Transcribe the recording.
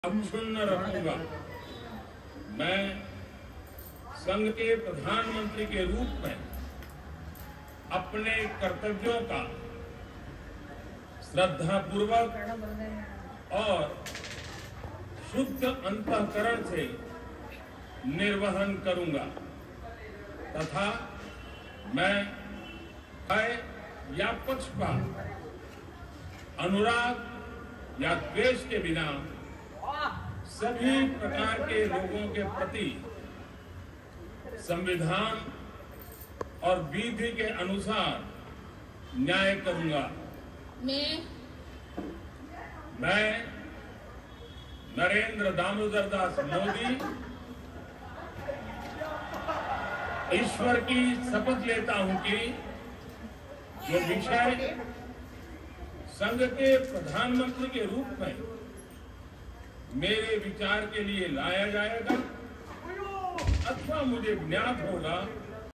अक्षुण्ण रखूंगा। मैं संघ के प्रधानमंत्री के रूप में अपने कर्तव्यों का श्रद्धापूर्वक और शुद्ध अंतःकरण से निर्वहन करूंगा तथा मैं भय या पक्षपात, अनुराग या द्वेष के बिना सभी प्रकार के लोगों के प्रति संविधान और विधि के अनुसार न्याय करूंगा। मैं नरेंद्र दामोदर दास मोदी ईश्वर की शपथ लेता हूं कि जो विषय संघ के प्रधानमंत्री के रूप में मेरे विचार के लिए लाया जाएगा अथवा मुझे ज्ञात होगा